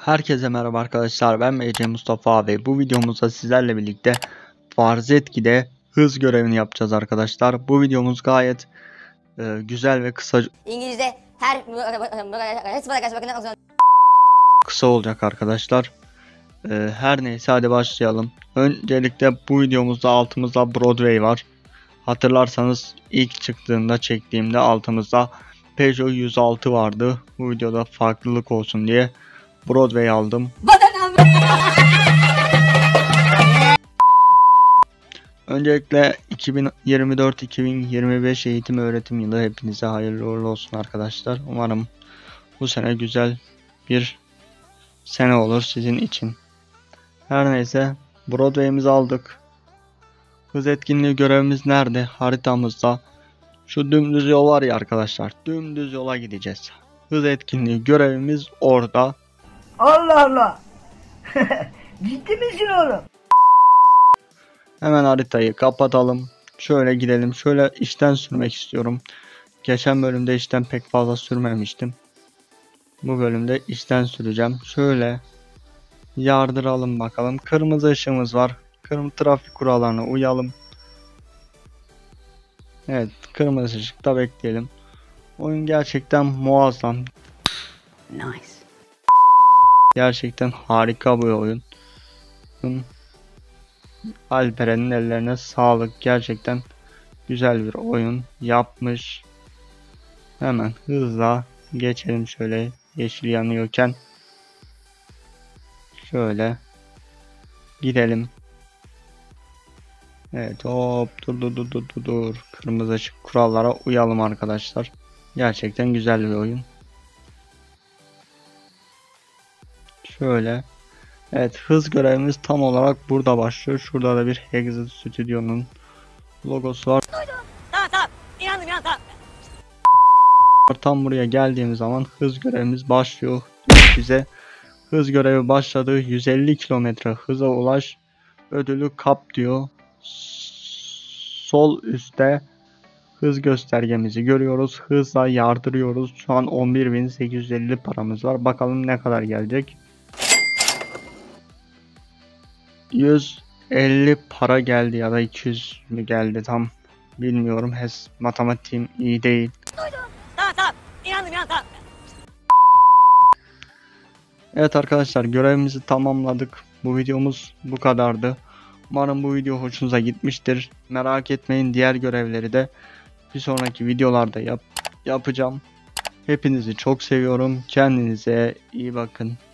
Herkese merhaba arkadaşlar, ben MC Mustafa ve bu videomuzda sizlerle birlikte farz et ki de hız görevini yapacağız arkadaşlar. Bu videomuz gayet güzel ve İngilizce kısa olacak arkadaşlar. Her neyse, hadi başlayalım. Öncelikle bu videomuzda altımızda Broadway var. Hatırlarsanız ilk çıktığında çektiğimde altımızda Peugeot 106 vardı. Bu videoda farklılık olsun diye Broadway aldım. Öncelikle 2024-2025 eğitim öğretim yılı hepinize hayırlı uğurlu olsun arkadaşlar. Umarım bu sene güzel bir sene olur sizin için. Her neyse, Broadway'imizi aldık. Hız etkinliği görevimiz nerede? Haritamızda. Şu dümdüz yol var ya arkadaşlar. Dümdüz yola gideceğiz. Hız etkinliği görevimiz orada. Allah Allah. Ciddi misin oğlum? Hemen haritayı kapatalım. Şöyle gidelim. Şöyle içten sürmek istiyorum. Geçen bölümde içten pek fazla sürmemiştim. Bu bölümde içten süreceğim. Şöyle yardıralım bakalım. Kırmızı ışığımız var. Kırmızı trafik kurallarına uyalım. Evet, kırmızı ışıkta bekleyelim. Oyun gerçekten muazzam. Nice. Gerçekten harika bir oyun. Alperen'in ellerine sağlık. Gerçekten güzel bir oyun yapmış. Hemen hızla geçelim, şöyle yeşil yanıyorken. Şöyle gidelim. Evet, hop, dur. Kırmızı ışık kurallara uyalım arkadaşlar. Gerçekten güzel bir oyun. Şöyle. Evet, hız görevimiz tam olarak burada başlıyor. Şurada da bir Exit Studio'nun logosu var. Tamam. İnandım. Tam buraya geldiğimiz zaman hız görevimiz başlıyor. Bize hız görevi başladı. 150 km hıza ulaş. Ödülü kap diyor. Sol üstte hız göstergemizi görüyoruz. Hızla yardırıyoruz. Şu an 11.850 paramız var. Bakalım ne kadar gelecek. 150 para geldi ya da 200 mü geldi, tam bilmiyorum. Matematiğim iyi değil. Tamam. İnandım. Evet arkadaşlar, görevimizi tamamladık. Bu videomuz bu kadardı. Umarım bu video hoşunuza gitmiştir. Merak etmeyin, diğer görevleri de bir sonraki videolarda yapacağım. Hepinizi çok seviyorum. Kendinize iyi bakın.